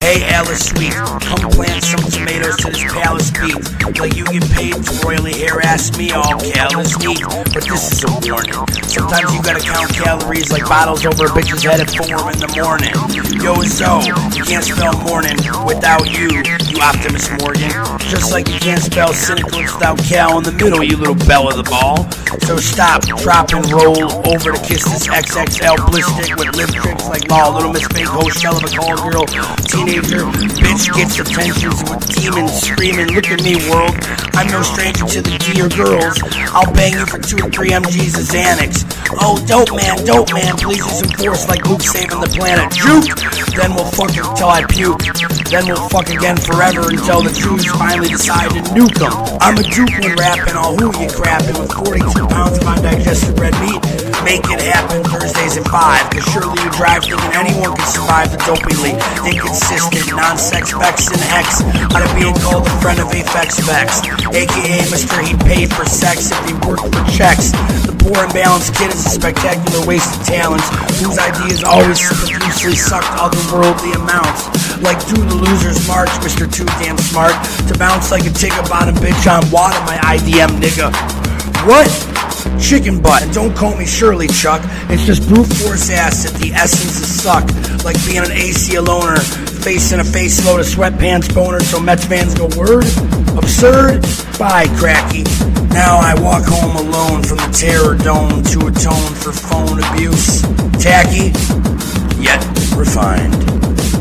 Hey Alice Sweet, come plant some tomatoes to this palace beat. Like you get paid to royally harass me, all callous neat. But this is a warning. Sometimes you gotta count calories like bottles over a bitch's head at 4 in the morning. Yo, so, you can't spell morning without you Optimus Morgan. Just like you can't spell cynical without Cal in the middle, you little bell of the ball. So stop, drop, and roll over to kiss this XXL blistick with lip tricks like Law. Little Miss Fake host, shell of a call girl, teenager, bitch gets attentions with demons screaming, look at me world, I'm no stranger to the dear girls. I'll bang you for 2 or 3 MGs of Xanax. Oh, dope man, please use some force like Luke saving the planet. Juke! Then we'll fuck until I puke. Then we'll fuck again forever until the Jews finally decide to nuke them. I'm a juke when rapping, all who you crapping with 42 pounds of undigested red meat. Make it happen Thursdays at 5, cause surely you drive thinking anyone can survive the dopingly inconsistent non-sex vex and hex out of being called a friend of Apex Vex, aka Mr. He'd pay for sex if he worked for checks. The poor and balanced kid is a spectacular waste of talents whose ideas always profusely sucked otherworldly amounts. Like do the losers march, Mr. Too Damn Smart, to bounce like a ticker bottom bitch on water, my IDM nigga. What? Chicken butt. And don't call me Shirley, Chuck. It's just brute force ass at the essence of suck. Like being an AC loner, facing a face load of sweatpants boner so Mets fans go word? Absurd? Bye, cracky. Now I walk home alone from the terror dome to atone for phone abuse. Tacky, yet refined.